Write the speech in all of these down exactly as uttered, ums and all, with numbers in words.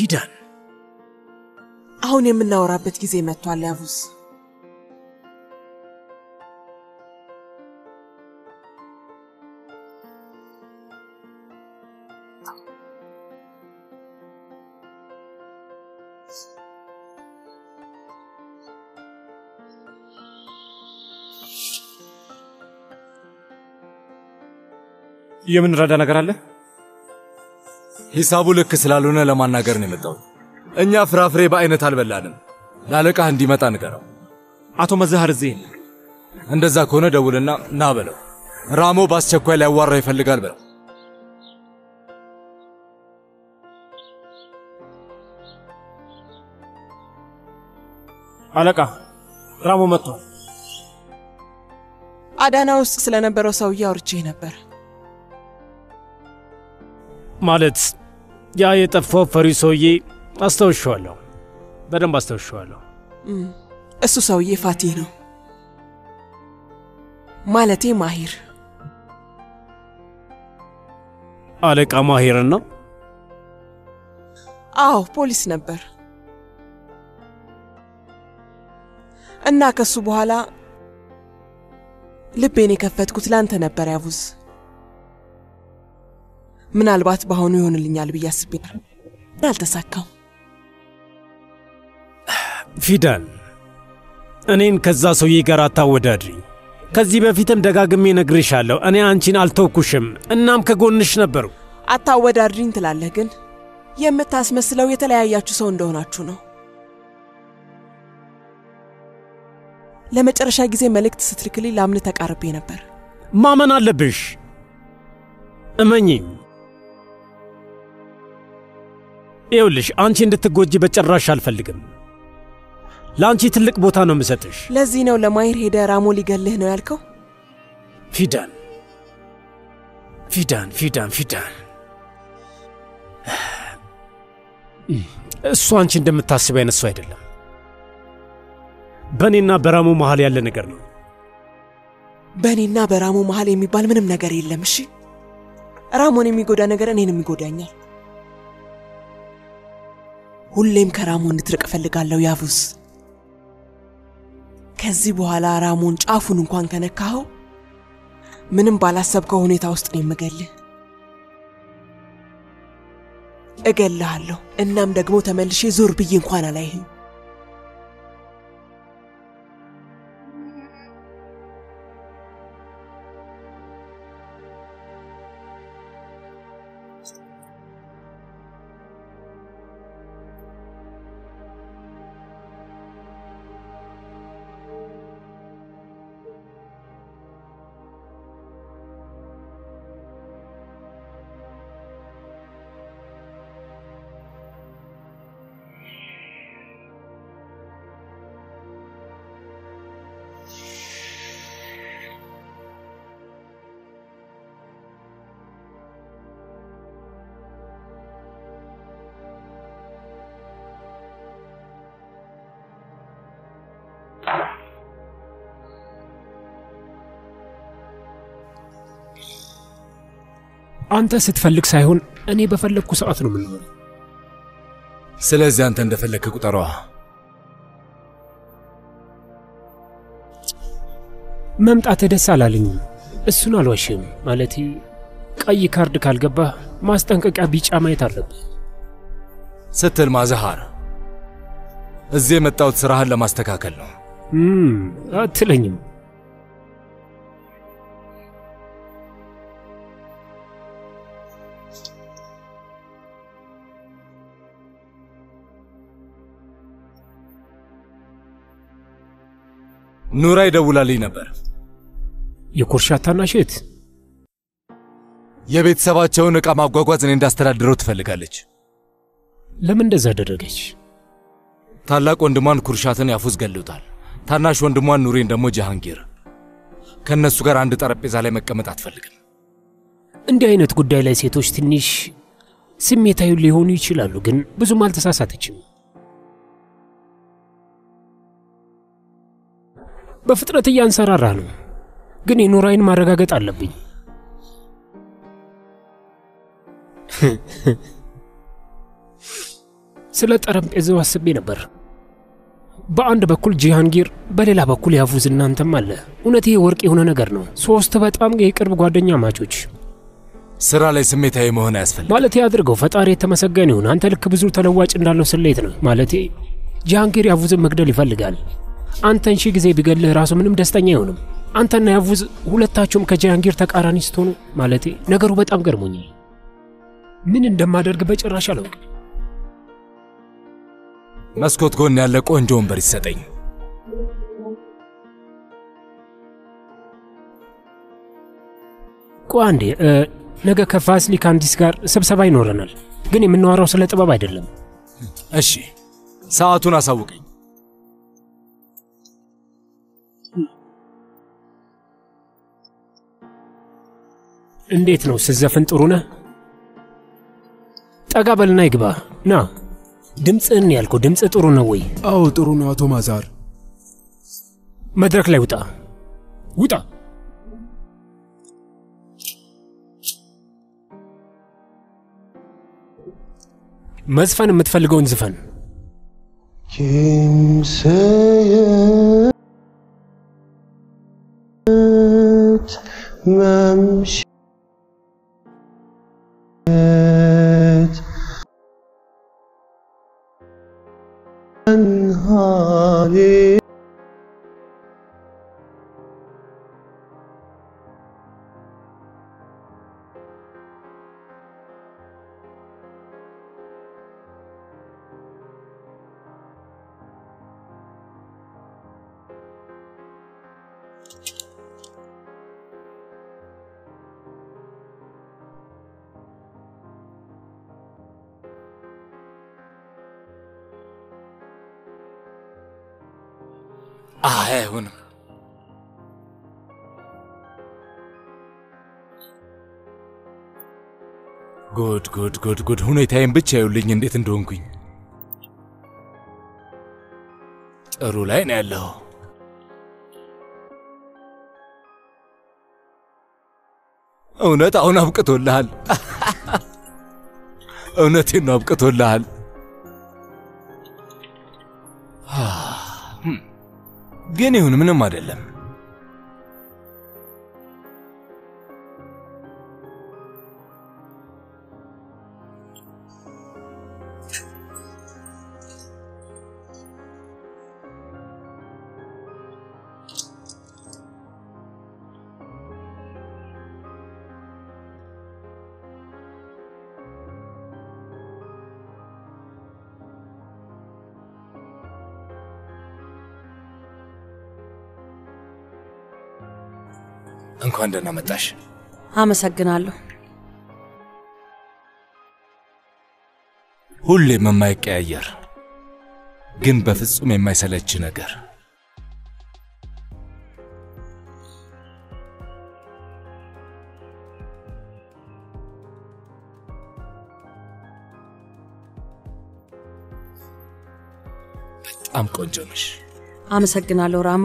ፊዳን አሁን የምናወራበት ጊዜ መጥቷል ያቡስ የምን ረዳ ነገር አለ ሂሳቡ ልክ ስላልሆነ ለማናገር ነው የመጣው እኛ ፍራፍሬ በአይነት አልበላንም ላለቃህ እንዲመጣ ንገረው አቶ መዛሃር እዚህ እንደዛ ከሆነ ደውልና ና በለው ራሞ በአስቸኳይ ሊያዋራ ይፈልጋል በለው አለቃ ራሞ መጥቷል አዳና ውስጥ ስለነበረው ሰውዬ አውርቼ ነበር ማለት ያ የጠፋው ፈሪሶዬ አስተውሻለሁ በደንብ አስተውሻለሁ እሱ ሰውዬ ፋቲ ነው ማለቴ ማሂር አለቃ ማሂር ነው አዎ ፖሊስ ነበር እና ከሱ በኋላ ልቤን የከፈትኩት ላንተ ነበር ያቡዝ ምናልባት ባሁኑ ይሆንልኛል በያስብ አልተሳካም ፊዳን እኔን ከዛ ሰውዬ ጋር አታወዳድሪ ከዚህ በፊትም ደጋግሜ ነግሬሻለሁ እኔ አንቺን አልተውኩሽም እናም ከጎንሽ ነበር አታወዳድሪኝ ትላለህ ግን የምታስመስለው የተለያያችሁ ሰው እንደሆናችሁ ነው ለመጨረሻ ጊዜ መልእክት ስትልክልኝ ላምን ተቃርቤ ነበር ማመን አለብሽ እመኚኝ ይኸውልሽ አንቺ እንድትጎጂ በጭራሽ አልፈልግም ላንቺ ትልቅ ቦታ ነው የምሰጥሽ ለዚህ ነው ለማሂር ሄደ ራሞ ሊገልህ ነው ያልከው ፊዳን ፊዳን ፊዳን ፊዳን እሱ አንቺ እንደምታስብ አይነት ሰው አይደለም በኔና በራሙ መሃል ያለ ነገር ነው በኔና በራሙ መሃል የሚባል ምንም ነገር የለም እሺ ራሞን የሚጎዳ ነገር እኔንም ይጎዳኛል ሁሌም ከራሙ እንድትርቅ ፈልጋለሁ ያቡስ ከዚህ በኋላ ራሙን ጫፉን እንኳን ከነካው ምንም ባላሰብከው ሁኔታ ውስጥ ነው የምገልህ እገልሃለሁ እናም ደግሞ ተመልሼ ዞር ብዬ እንኳን አላይህም አንተ ስትፈልግ ሳይሆን እኔ በፈለኩ ሰዓት ነው የምንኖረው ስለዚህ አንተ እንደፈለክ ቁጠሯ መምጣት ደስ አላለኝ እሱን አልዋሽም ማለቴ ቀይ ካርድ ካልገባ ማስጠንቀቂያ ቢጫ ማየት አለብህ ስትል ማዛሃር እዚህ የመጣሁት ስራህን ለማስተካከል ነው እም አትለኝም ኑራ ይደውላልኝ ነበር የኩርሻታና ሸት የቤተሰባቸውን ዕቃ ማጓጓዝ እኔ እንዳስተዳድረው ትፈልጋለች ለምን እንደዛ አደረገች ታላቅ ወንድሟን ኩርሻትን ያፉዝ ገለውታል ታናሽ ወንድሟን ኑሬን ደግሞ ጃሃንጊር ከነሱ ጋር አንድ ጠረጴዛ ላይ መቀመጥ አትፈልግም እንዲህ አይነት ጉዳይ ላይ ሴቶች ትንሽ ስሜታዊ ሊሆኑ ይችላሉ ግን ብዙም አልተሳሳተችም በፍጥነት እያንሰራራ ነው ግን የኑራይን ማረጋገጥ አለብኝ ስለ ጠረጴዛው አስቤ ነበር። በአንድ በኩል ጂሃንጊር፣ በሌላ በኩል ያፉዝ እናንተም አለ። እውነት ይሄ ወርቅ የሆነ ነገር ነው። ሶስት በጣም የቅርብ ጓደኛ ማቾች። ስራ ላይ ስሜታዊ መሆን አያስፈልግም። ማለት ያድርገው። ፈጣሪ የተመሰገነ ይሁን። አንተ ልክ ብዙ ተለዋጭ እንዳለው ስሌት ነው። ማለት ጂሃንጊር ያፉዝን መግደል ይፈልጋል። አንተን ሺህ ጊዜ ቢገልህ ራሱ ምንም ደስተኛ አይሆንም። አንተና ያፉዝ ሁለታችሁም ከጂሃንጊር ተቃራኒ ስትሆኑ ማለት ነገሩ በጣም ገርሞኛል። ምን እንደማደርግ በጭራሽ አላውቅም። መስኮት ጎን ያለ ቆንጆ ወንበር ይሰጠኝ። ቋንዴ ነገ ከፋስሊ ካንዲስ ጋር ስብሰባ ይኖረናል፣ ግን የምናወራው ስለ ጥበብ አይደለም። እሺ፣ ሰዓቱን አሳውቀኝ። እንዴት ነው ስዘፍን? ጥሩ ነህ? ጠጋ በልና ይግባ። ና ድምጽህን ያልኩ ድምጽ ጥሩ ነው ወይ? አዎ ጥሩ ነው አቶ ማዛር። መድረክ ላይ ውጣ ውጣ። መዝፈን የምትፈልገውን ዝፈን። kimseye memşet hali አይሆንም። ጉድ ጉድ ጉድ ጉድ! ሁኔታዬን ብቻ ይውልኝ እንዴት እንደሆንኩኝ። ጥሩ ላይ ነው ያለው። እውነት አሁን አብቅቶልሃል። እውነቴን ነው አብቅቶልሃል። ግን ይሁን ምንም አይደለም። እንኳን ደህና መጣሽ። አመሰግናለሁ። ሁሌም የማይቀያየር ግን በፍጹም የማይሰለች ነገር። በጣም ቆንጆ ነሽ። አመሰግናለሁ ራሞ።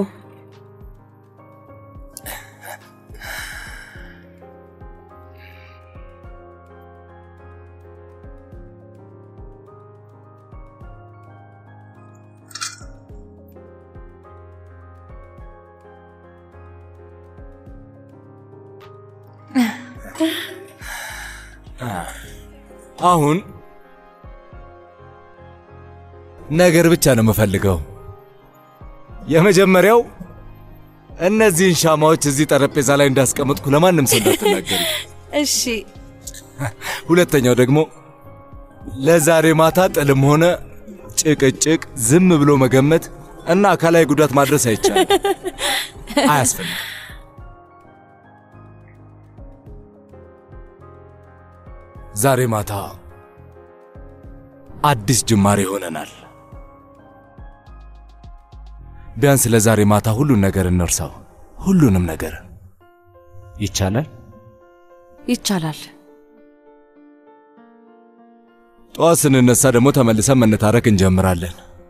አሁን ነገር ብቻ ነው የምፈልገው። የመጀመሪያው እነዚህን ሻማዎች እዚህ ጠረጴዛ ላይ እንዳስቀምጥኩ ለማንም ሰው እንዳትናገሪ። እሺ። ሁለተኛው ደግሞ ለዛሬ ማታ ጥልም ሆነ ጭቅጭቅ ዝም ብሎ መገመት እና አካላዊ ጉዳት ማድረስ አይቻልም። አያስፈልግም። ዛሬ ማታ አዲስ ጅማሬ ሆነናል። ቢያንስ ለዛሬ ማታ ሁሉን ነገር እንርሳው። ሁሉንም ነገር ይቻላል? ይቻላል። ጠዋት ስንነሳ ደግሞ ተመልሰን መነታረክ እንጀምራለን።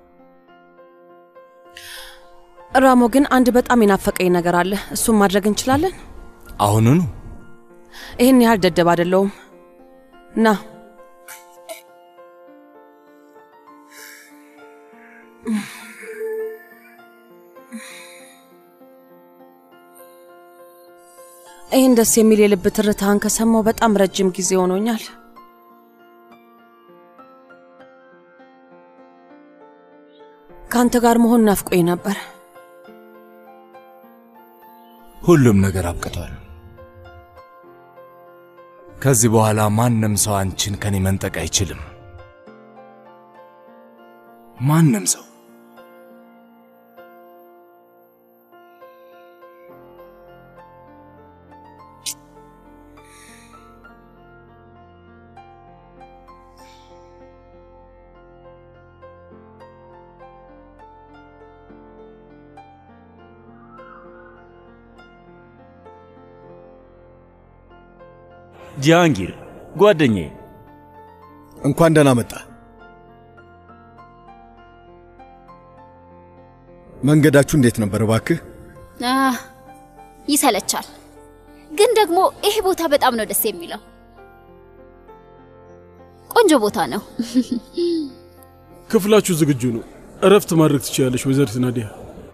ራሞ ግን አንድ በጣም የናፈቀኝ ነገር አለ። እሱን ማድረግ እንችላለን? አሁኑኑ? ይሄን ያህል ደደብ አይደለሁም። ና ይህን ደስ የሚል የልብ ትርታህን ከሰማሁ በጣም ረጅም ጊዜ ሆኖኛል። ካንተ ጋር መሆን ናፍቆኝ ነበር። ሁሉም ነገር አብቅቷል። ከዚህ በኋላ ማንም ሰው አንቺን ከኔ መንጠቅ አይችልም። ማንም ሰው ጃንጊር ጓደኛዬ እንኳን ደህና መጣ። መንገዳችሁ እንዴት ነበር ባክህ? አህ ይሰለቻል፣ ግን ደግሞ ይሄ ቦታ በጣም ነው ደስ የሚለው። ቆንጆ ቦታ ነው። ክፍላችሁ ዝግጁ ነው። እረፍት ማድረግ ትችላለሽ ወይዘሪት ናዲያ።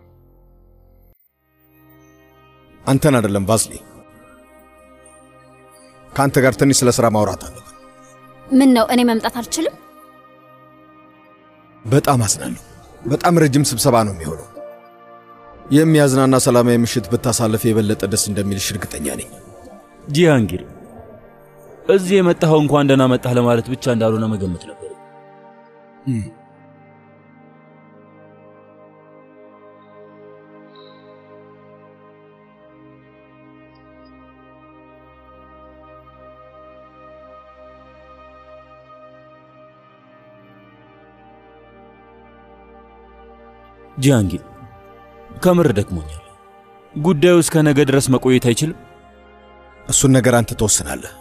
አንተን አይደለም ቫስሊ፣ ካንተ ጋር ትንሽ ስለ ሥራ ማውራት አለብን። ምን ነው እኔ መምጣት አልችልም? በጣም አዝናለሁ። በጣም ረጅም ስብሰባ ነው የሚሆነው። የሚያዝናና ሰላማዊ ምሽት ብታሳልፍ የበለጠ ደስ እንደሚልሽ እርግጠኛ ነኝ። ጂሃንጊር እዚህ የመጣኸው እንኳን ደህና መጣህ ለማለት ብቻ እንዳልሆነ መገመት ነበር። ጂሃንጊር ከምር ደክሞኛል። ጉዳዩ እስከ ነገ ድረስ መቆየት አይችልም? እሱን ነገር አንተ ተወስናለህ።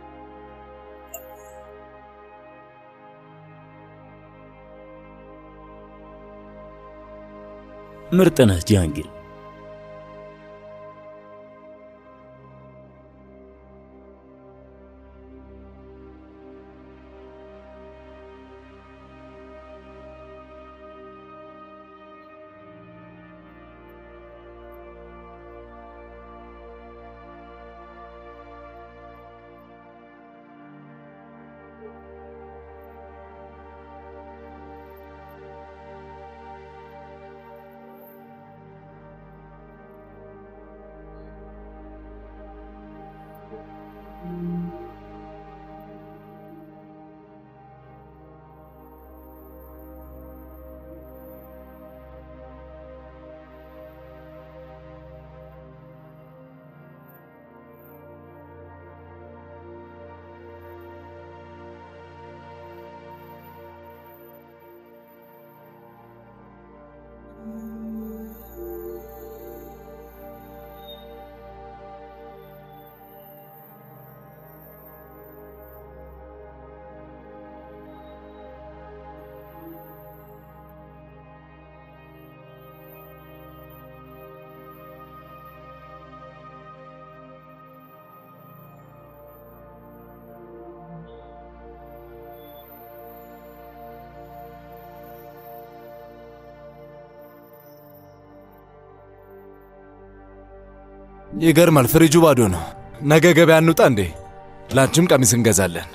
ምርጥ ነህ ጂሃንጊር። ይገርማል፣ ፍሪጁ ባዶ ነው። ነገ ገበያ እንውጣ እንዴ? ላንቺም ቀሚስ እንገዛለን።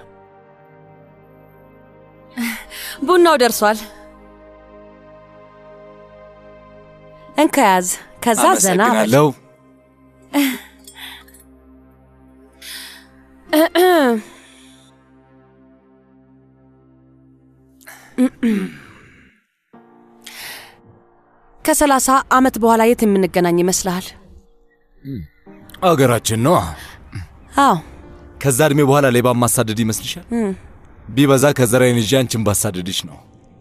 ቡናው ደርሷል። እንከያዝ፣ ከዛ ዘና በል። ከሰላሳ ዓመት በኋላ የት የምንገናኝ ይመስልሃል? አገራችን ነው። አዎ። ከዛ እድሜ በኋላ ሌባ ማሳደድ ይመስልሻል? ቢበዛ ከዘራዬን ይዤ አንቺን ባሳደድሽ ነው።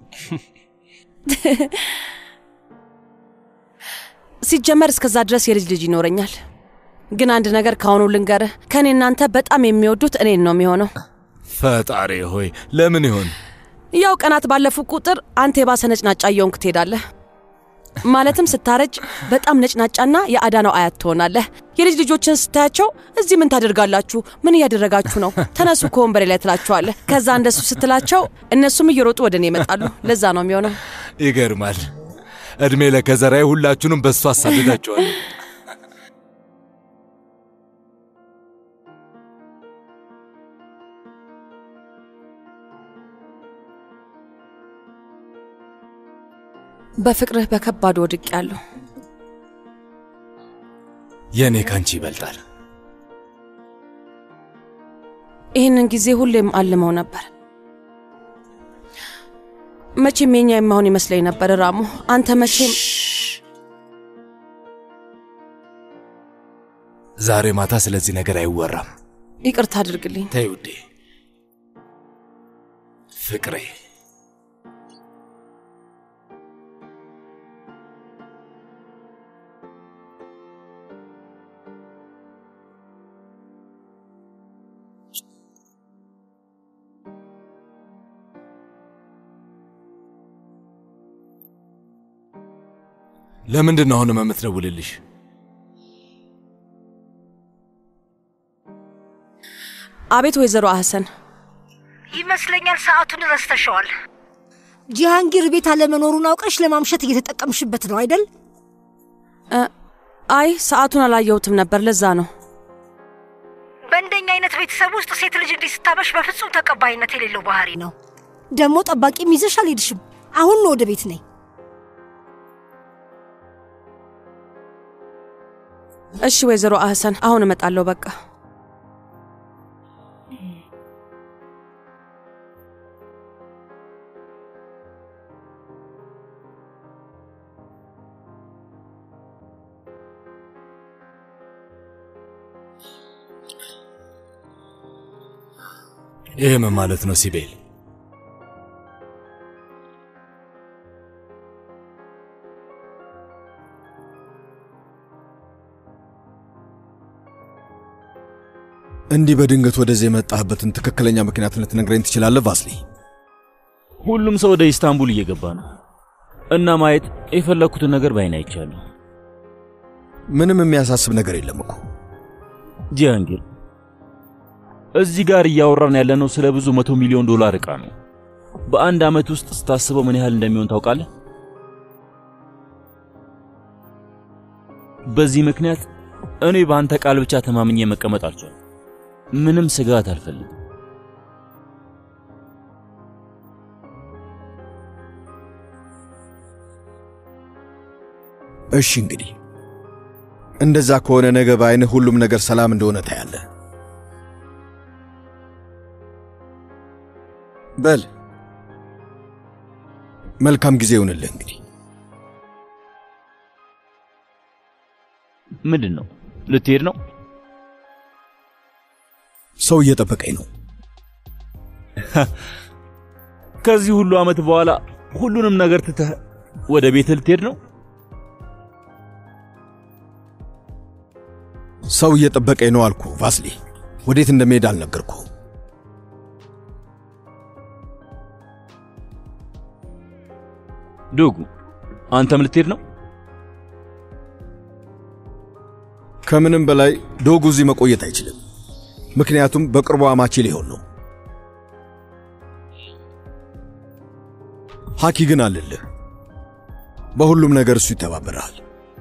ሲጀመር እስከዛ ድረስ የልጅ ልጅ ይኖረኛል። ግን አንድ ነገር ካሁኑ ልንገርህ፣ ከኔ እናንተ በጣም የሚወዱት እኔን ነው የሚሆነው። ፈጣሪ ሆይ ለምን ይሆን? ያው ቀናት ባለፉ ቁጥር አንተ የባሰ ነጭናጫ እየሆንክ ትሄዳለህ። ማለትም ስታረጅ በጣም ነጭናጫና የአዳናው አያት ትሆናለህ። የልጅ ልጆችን ስታያቸው እዚህ ምን ታደርጋላችሁ? ምን እያደረጋችሁ ነው? ተነሱ ከወንበሬ ላይ ትላቸዋለህ። ከዛ እንደሱ ስትላቸው እነሱም እየሮጡ ወደ እኔ ይመጣሉ። ለዛ ነው የሚሆነው። ይገርማል። እድሜ ለከዘራዬ ሁላችሁንም በሱ አሳድዳቸዋለሁ። በፍቅርህ በከባድ ወድቄያለሁ። የኔ ካንቺ ይበልጣል። ይህንን ጊዜ ሁሌም አልመው ነበር። መቼም የኛ የማሆን ይመስለኝ ነበር ራሙ። አንተ መቼም ዛሬ ማታ ስለዚህ ነገር አይወራም። ይቅርታ አድርግልኝ። ተይ ውዴ። ፍቅሬ ለምንድን ነው አሁን የምትደውልልሽ? አቤት ወይዘሮ አህሰን። ይመስለኛል ሰዓቱን ረስተሽዋል። ጂሃንጊር ቤት አለመኖሩን አውቀሽ ለማምሸት እየተጠቀምሽበት ነው አይደል? አይ ሰዓቱን አላየሁትም ነበር፣ ለዛ ነው። በእንደኛ አይነት ቤተሰብ ውስጥ ሴት ልጅ እንዲህ ስታበሽ በፍጹም ተቀባይነት የሌለው ባህሪ ነው። ደግሞ ጠባቂም ይዘሽ አልሄድሽም። አሁን ነው ወደ ቤት ነይ። እሺ ወይዘሮ አህሰን፣ አሁን እመጣለሁ በቃ። ይሄ ምን ማለት ነው ሲቤል? እንዲህ በድንገት ወደዚህ የመጣህበትን ትክክለኛ ምክንያት ልትነግረኝ ትችላለህ ቫስሊ? ሁሉም ሰው ወደ ኢስታንቡል እየገባ ነው እና ማየት የፈለኩትን ነገር ባይና ይቻላል። ምንም የሚያሳስብ ነገር የለም እኮ ጂሃንጊር። እዚህ ጋር እያወራን ያለነው ስለ ብዙ መቶ ሚሊዮን ዶላር ዕቃ ነው። በአንድ አመት ውስጥ ስታስበው ምን ያህል እንደሚሆን ታውቃለህ? በዚህ ምክንያት እኔ በአንተ ቃል ብቻ ተማምኜ መቀመጥ አልቻልኩም። ምንም ስጋት አልፈልግም። እሺ እንግዲህ እንደዛ ከሆነ ነገ በአይንህ ሁሉም ነገር ሰላም እንደሆነ ታያለህ። በል መልካም ጊዜ ይሁንልህ። እንግዲህ ምንድን ነው? ልትሄድ ነው? ሰው እየጠበቀኝ ነው። ከዚህ ሁሉ አመት በኋላ ሁሉንም ነገር ትተህ ወደ ቤት ልትሄድ ነው? ሰው እየጠበቀኝ ነው አልኩ ቫስሊ። ወዴት እንደምሄድ አልነገርኩ። ዶጉ አንተም ልትሄድ ነው? ከምንም በላይ ዶጉ እዚህ መቆየት አይችልም። ምክንያቱም በቅርቡ አማቼ ሊሆን ነው። ሐኪ ግን አለልህ። በሁሉም ነገር እሱ ይተባበራል።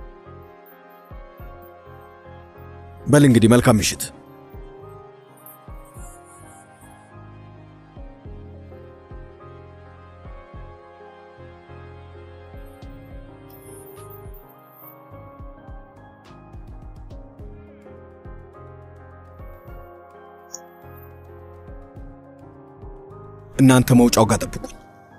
በል እንግዲህ መልካም ምሽት። እናንተ መውጫው ጋር ጠብቁኝ።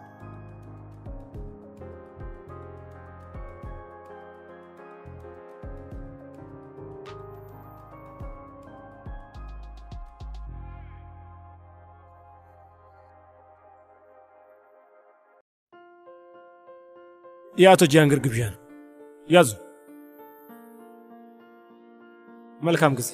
የአቶ ጂሃንጊር ግብዣ ነው። ያዙ። መልካም ጊዜ።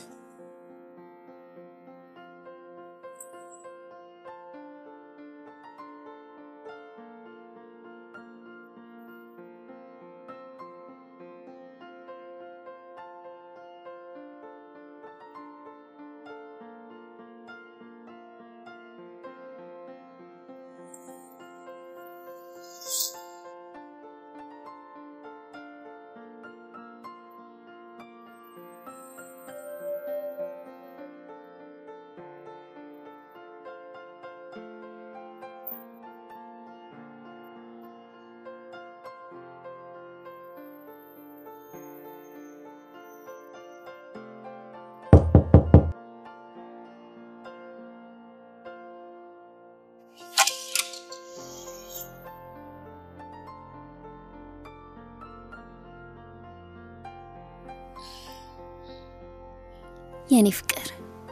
የኔ ፍቅር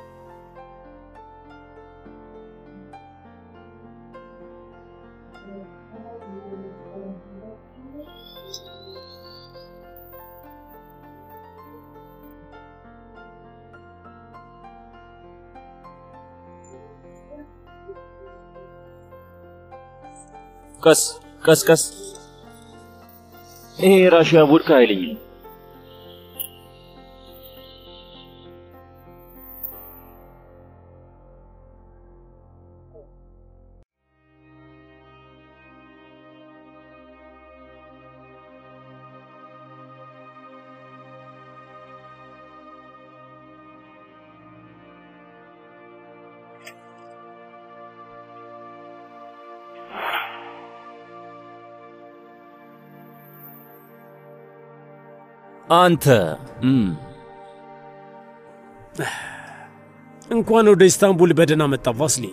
ቀስ ቀስ ቀስ ይሄ ራሽያ ቮድካ አይለኝም አንተ እንኳን ወደ ኢስታንቡል በደህና መጣ ቫስሊ።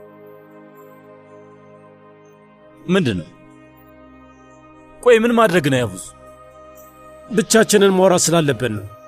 ምንድነው? ቆይ ምን ማድረግ ነው ያቡዝ? ብቻችንን ማውራት ስላለብን ነው።